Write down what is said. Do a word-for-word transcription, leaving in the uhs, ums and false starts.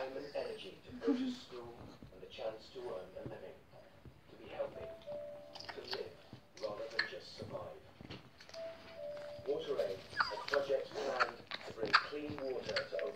time and energy to go to school and the chance to earn a living, to be healthy, to live rather than just survive. WaterAid, a project planned to bring clean water to